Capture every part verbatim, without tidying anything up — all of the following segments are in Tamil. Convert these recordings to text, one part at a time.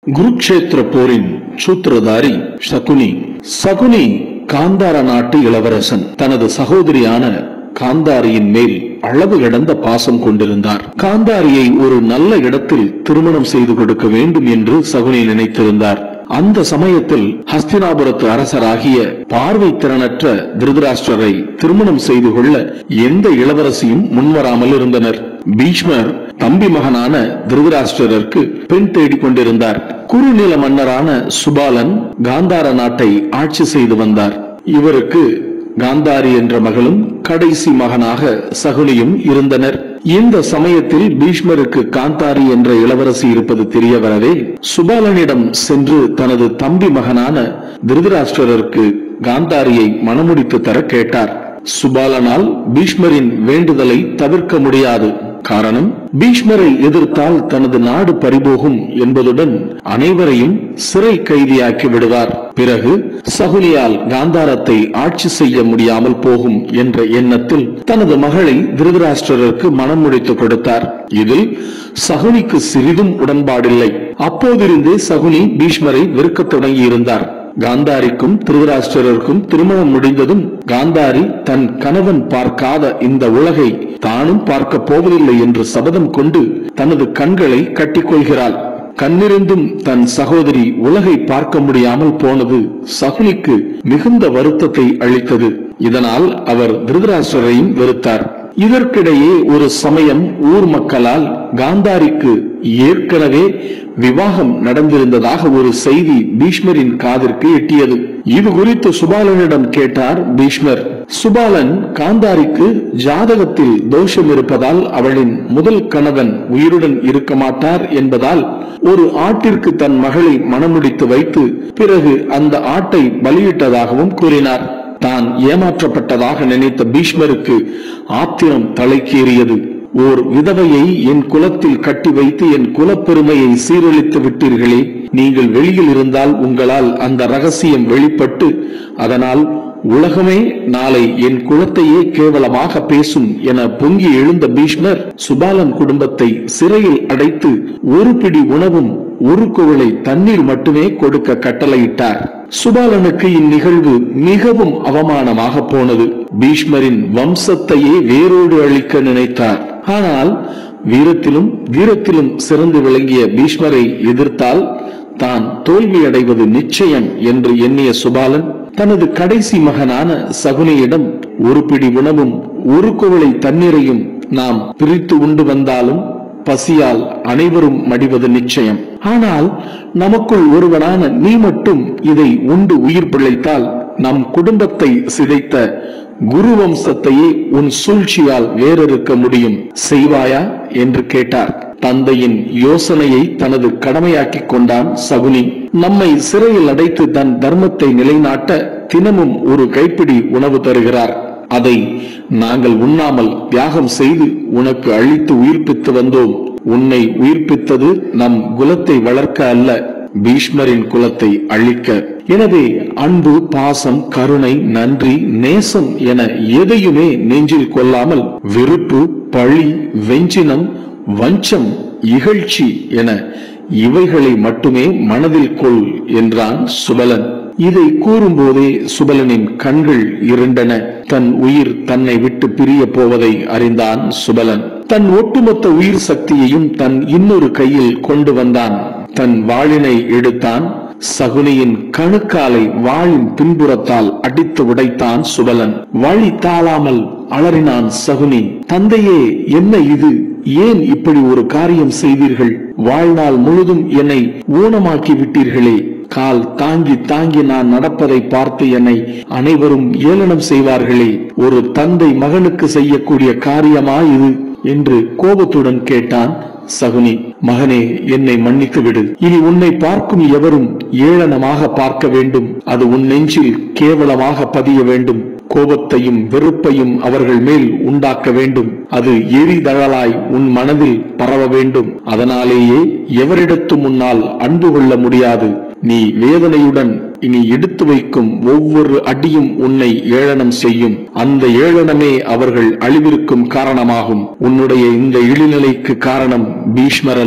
குருக்ஷேத்திர போரின் சூத்திரதாரி சகுனி. சகுனி காந்தார நாட்டு இளவரசன். தனது சகோதரியான காந்தாரியின் மேல் அளவு கடந்த பாசம் கொண்டிருந்தார். காந்தாரியை ஒரு நல்ல இடத்தில் திருமணம் செய்து கொடுக்க வேண்டும் என்று சகுனி நினைத்திருந்தார். அந்த சமயத்தில் ஹஸ்தினாபுரத்து அரசராகிய பார்வை திறனற்ற திருதராஷ்டிரரை திருமணம் செய்து கொள்ள எந்த இளவரசியும் முன்வராமல் இருந்தனர். பீஷ்மர் தம்பி மகனான திருதராஷ்டிரருக்கு பெண் தேடிக் கொண்டிருந்தார். குறுநில மன்னரான சுபாலன் காந்தார நாட்டை ஆட்சி செய்து வந்தார். இவருக்கு காந்தாரி என்ற மகளும் கடைசி மகனாக சகுனியும் இருந்தனர். இந்த சமயத்தில் பீஷ்மருக்கு காந்தாரி என்ற இளவரசி இருப்பது தெரிய வரவே சுபாலனிடம் சென்று தனது தம்பி மகனான திருதராஷ்டிரருக்கு காந்தாரியை மணமுடித்து தர கேட்டார். சுபாலனால் பீஷ்மரின் வேண்டுதலை தவிர்க்க முடியாது. காரணம், பீஷ்மரை எதிர்த்தால் தனது நாடு பறிபோகும் என்பதுடன் அனைவரையும் சிறை கைதியாக்கி விடுவார். பிறகு சகுனியால் காந்தாரத்தை ஆட்சி செய்ய முடியாமல் போகும் என்ற எண்ணத்தில் தனது மகளை திருதராஷ்டிரருக்கு மனம் முடித்து கொடுத்தார். இதில் சகுனிக்கு சிறிதும் உடன்பாடில்லை. அப்போதிருந்தே சகுனி பீஷ்மரை வெறுக்கத் தொடங்கி இருந்தார். காந்தாரிக்கும் திருதராஷ்டிரருக்கும் திருமணம் முடிந்ததும் காந்தாரி தன் கணவன் பார்க்காத இந்த உலகை தானும் பார்க்க போவதில்லை என்று சபதம் கொண்டு தனது கண்களை கட்டிக்கொள்கிறாள். கண்ணிருந்தும் தன் சகோதரி உலகை பார்க்க முடியாமல் போனது சகுனிக்கு மிகுந்த வருத்தத்தை அளித்தது. இதனால் அவர் திருதராஷ்டிரரையும் வெறுத்தார். இதற்கிடையே ஒரு சமயம் ஊர் மக்களால் காந்தாரிக்கு ஏற்கனவே விவாகம் நடந்திருந்ததாக ஒரு செய்தி பீஷ்மரின் காதிற்கு எட்டியது. இது குறித்து சுபாலனிடம் கேட்டார் பீஷ்மர். சுபாலன் காந்தாரிக்கு ஜாதகத்தில் தோஷம் இருப்பதால் அவளின் முதல் கணவன் உயிருடன் இருக்க மாட்டார் என்பதால் ஒரு ஆட்டிற்கு தன் மகளை மணமுடித்து வைத்து பிறகு அந்த ஆட்டை பலியிட்டதாகவும் கூறினார். தான் ஏமாற்றப்பட்டதாக நினைத்த பீஷ்மருக்கு ஆத்திரம் தலைக்கேறியது. ஓர் விதவையை என் குலத்தில் கட்டி வைத்து என் குலப்பெருமையை சீரழித்து விட்டீர்களே. நீங்கள் வெளியில் இருந்தால் உங்களால் அந்த ரகசியம் வெளிப்பட்டு அதனால் உலகமே நாளை என் குலத்தையே கேவலமாக பேசும் என பொங்கி எழுந்த பீஷ்மர் சுபாலன் குடும்பத்தை சிறையில் அடைத்து ஒரு பிடி உணவும் ஒரு குவளை தண்ணீர் மட்டுமே கொடுக்க கட்டளையிட்டார். சுபாலனுக்கு இந்நிகழ்வு மிகவும் அவமானமாக போனது. பீஷ்மரின் வம்சத்தையே வேரோடு அழிக்க நினைத்தார். ஆனால் வீரத்திலும் வீரத்திலும் சிறந்து விளங்கிய பீஷ்மரை எதிர்த்தால் தான் தோல்வி அடைவது நிச்சயம் என்று எண்ணிய சுபாலன் தனது கடைசி மகனான சகுனியிடம் ஒரு பிடி உணவும் ஒரு குவளை தண்ணீரையும் நாம் பிரித்து உண்டு வந்தாலும் பசியால் அனைவரும் மடிவது நிச்சயம். ஆனால் நமக்குள் ஒருவனான நீ மட்டும் இதை உண்டு உயிர் பிழைத்தால் நம் குடும்பத்தை சிதைத்த குரு வம்சத்தையே உன் சூழ்ச்சியால் வேறறுக்க முடியும், செய்வாயா என்று கேட்டார். தந்தையின் யோசனையை தனது கடமையாக்கி கொண்டான் சகுனி. நம்மை சிறையில் அடைத்து தன் தர்மத்தை நிலைநாட்ட தினமும் ஒரு கைப்பிடி உணவு தருகிறார். அதை நாங்கள் உண்ணாமல் தியாகம் செய்து உனக்கு அழித்து உயிர்ப்பித்து வந்தோம். உன்னை உயிர்ப்பித்தது நம் குலத்தை வளர்க்க அல்ல, பீஷ்மரின் குலத்தை அழிக்க. எனவே அன்பு, பாசம், கருணை, நன்றி, நேசம் என எதையுமே நெஞ்சில் கொள்ளாமல் வெறுப்பு, பழி, வெஞ்சினம், வஞ்சம், இகழ்ச்சி என இவைகளை மட்டுமே மனதில் கொள் என்றான் சுபலன். இதை கூறும் போதே சுபலனின் கண்கள் இருண்டன. தன் உயிர் தன்னை விட்டு பிரிய போவதை அறிந்தான் சுபலன். தன் ஒட்டுமொத்த உயிர் சக்தியையும் தன் இன்னொரு கையில் கொண்டு வந்தான். தன் வாளினை எடுத்தான். சகுனியின் கணுக்காலை வாளின் பின்புறத்தால் அடித்து உடைத்தான் சுபலன். வழி தாளாமல் அலறினான் சகுனி. தந்தையே, என்ன இது? ஏன் இப்படி ஒரு காரியம் செய்தீர்கள்? வாழ்நாள் முழுதும் என்னை ஊனமாக்கி விட்டீர்களே. கால் தாங்கி தாங்கி நான் நடப்பதை பார்த்து என்னை அனைவரும் ஏளனம் செய்வார்களே. ஒரு தந்தை மகனுக்கு செய்யக்கூடிய காரியமா இது என்று கோபத்துடன் கேட்டான் சகுனி. மகனே, என்னை மன்னித்து விடு. இனி உன்னை பார்க்கும் எவரும் ஏளனமாக பார்க்க வேண்டும். அது உன் நெஞ்சில் கேவலமாக பதிய வேண்டும். கோபத்தையும் வெறுப்பையும் அவர்கள் மேல் உண்டாக்க வேண்டும். அது எரிதழலாய் உன் மனதில் பரவ வேண்டும். அதனாலேயே எவரிடத்தும் முன்னால் அன்பு கொள்ள முடியாது. நீ வேதனையுடன் இனி எடுத்து வைக்கும் ஒவ்வொரு அடியும் உன்னை ஏளனம் செய்யும். அந்த ஏளனமே அவர்கள் அழிவிற்கும் காரணமாகும். உன்னுடைய இந்த இழிநிலைக்கு காரணம் பீஷ்மர் அல்ல,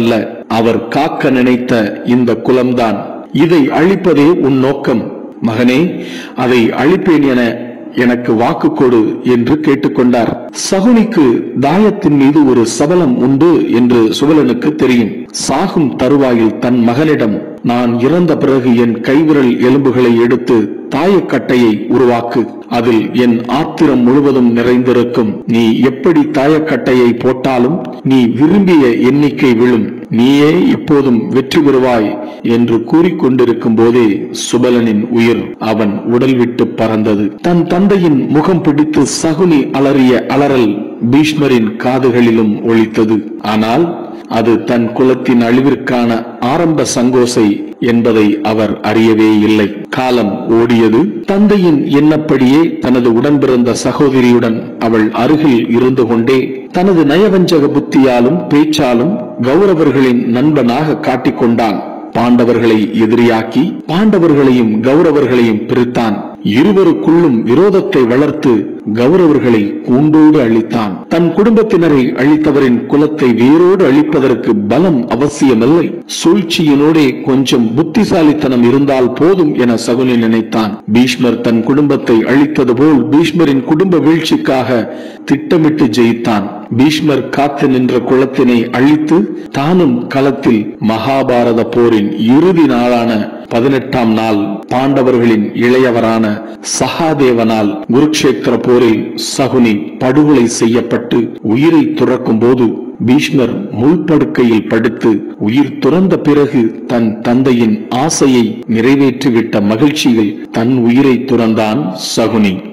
அவர் காக்க நினைத்த இந்த குலம்தான். இதை அழிப்பதே உன் நோக்கம் மகனே, அதை அழிப்பேன் என எனக்கு வாக்கு கொடு என்று கேட்டுக்கொண்டார். சகுனிக்கு தாயத்தின் மீது ஒரு சபலம் உண்டு என்று சுபலனுக்கு தெரியும். சாகும் தருவாயில் தன் மகனிடம், நான் இறந்த பிறகு என் கைவிரல் எலும்புகளை எடுத்து தாயக்கட்டையை உருவாக்கு, அதில் என் ஆத்திரம் முழுவதும் நிறைந்திருக்கும். நீ எப்படி தாயக்கட்டையை போட்டாலும் நீ விரும்பிய எண்ணிக்கை விழும், நீயே எப்போதும் வெற்றி பெறுவாய் என்று கூறிக்கொண்டிருக்கும் போதே சுபலனின் உயிர் அவன் உடல் விட்டு பறந்தது. தன் தந்தையின் முகம் பிடித்து சகுனி அலறிய அலறல் பீஷ்மரின் காதுகளிலும் ஒலித்தது. ஆனால் அது தன் குலத்தின் அழிவிற்கான ஆரம்ப சங்கோசை என்பதை அவர் அறியவே இல்லை. காலம் ஓடியது. தந்தையின் எண்ணப்படியே தனது உடன்பிறந்த சகோதரியுடன் அவள் அருகில் இருந்து கொண்டே தனது நயவஞ்சக புத்தியாலும் பேச்சாலும் கௌரவர்களின் நண்பனாக காட்டிக்கொண்டான். பாண்டவர்களை எதிரியாக்கி பாண்டவர்களையும் கௌரவர்களையும் பிரித்தான். இருவருக்குள்ளும் விரோதத்தை வளர்த்து கௌரவர்களை கூண்டோடு அழித்தான். தன் குடும்பத்தினரை அழித்தவரின் குலத்தை வேரோடு அழிப்பதற்கு பலம் அவசியமில்லை, சூழ்ச்சியினோடே கொஞ்சம் புத்திசாலித்தனம் இருந்தால் போதும் என சகுனி நினைத்தான். பீஷ்மர் தன் குடும்பத்தை அழித்தது போல் பீஷ்மரின் குடும்ப வீழ்ச்சிக்காக திட்டமிட்டு ஜெயித்தான். பீஷ்மர் காத்து நின்ற குலத்தினை அழித்து தானும் களத்தில் மகாபாரத போரின் இறுதி நாளான பதினெட்டாம் நாள் பாண்டவர்களின் இளையவரான சகாதேவனால் குருக்ஷேத்திர போரில் சகுனி படுகொலை செய்யப்பட்டு உயிரை துறக்கும் போது பீஷ்மர் முள்படுக்கையில் படுத்து உயிர் துறந்த பிறகு தன் தந்தையின் ஆசையை நிறைவேற்றிவிட்ட மகிழ்ச்சியில் தன் உயிரை துறந்தான் சகுனி.